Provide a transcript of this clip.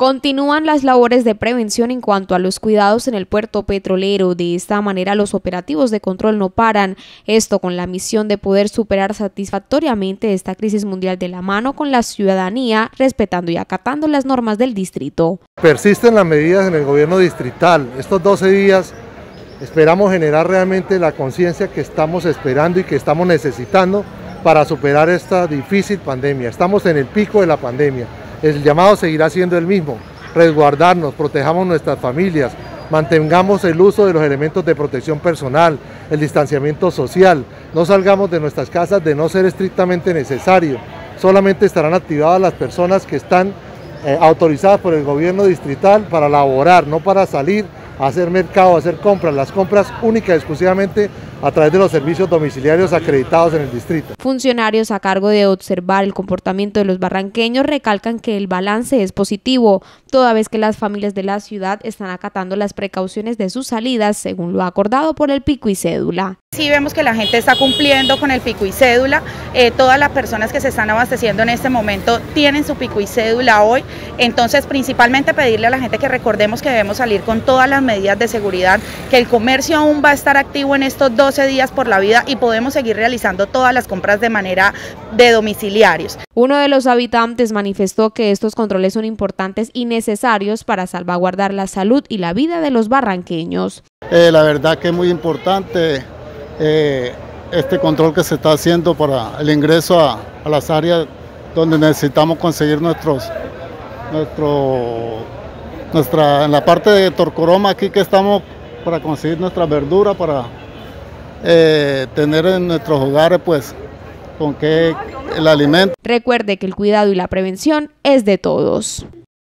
Continúan las labores de prevención en cuanto a los cuidados en el puerto petrolero. De esta manera, los operativos de control no paran. Esto con la misión de poder superar satisfactoriamente esta crisis mundial de la mano con la ciudadanía, respetando y acatando las normas del distrito. Persisten las medidas en el gobierno distrital. Estos 12 días esperamos generar realmente la conciencia que estamos esperando y que estamos necesitando para superar esta difícil pandemia. Estamos en el pico de la pandemia. El llamado seguirá siendo el mismo: resguardarnos, protejamos nuestras familias, mantengamos el uso de los elementos de protección personal, el distanciamiento social, no salgamos de nuestras casas de no ser estrictamente necesario. Solamente estarán activadas las personas que están autorizadas por el gobierno distrital para laborar, no para salir a hacer mercado, a hacer compras, las compras únicas y exclusivamente a través de los servicios domiciliarios acreditados en el distrito. Funcionarios a cargo de observar el comportamiento de los barranqueños recalcan que el balance es positivo, toda vez que las familias de la ciudad están acatando las precauciones de sus salidas, según lo acordado por el pico y cédula. Sí vemos que la gente está cumpliendo con el pico y cédula, todas las personas que se están abasteciendo en este momento tienen su pico y cédula hoy, entonces principalmente pedirle a la gente que recordemos que debemos salir con todas las medidas de seguridad, que el comercio aún va a estar activo en estos 12 días por la vida y podemos seguir realizando todas las compras de manera de domiciliarios. Uno de los habitantes manifestó que estos controles son importantes y necesarios para salvaguardar la salud y la vida de los barranqueños. La verdad que es muy importante este control que se está haciendo para el ingreso a las áreas donde necesitamos conseguir en la parte de Torcoroma aquí que estamos para conseguir nuestra verdura, para tener en nuestros hogares pues con qué el alimento. Recuerde que el cuidado y la prevención es de todos.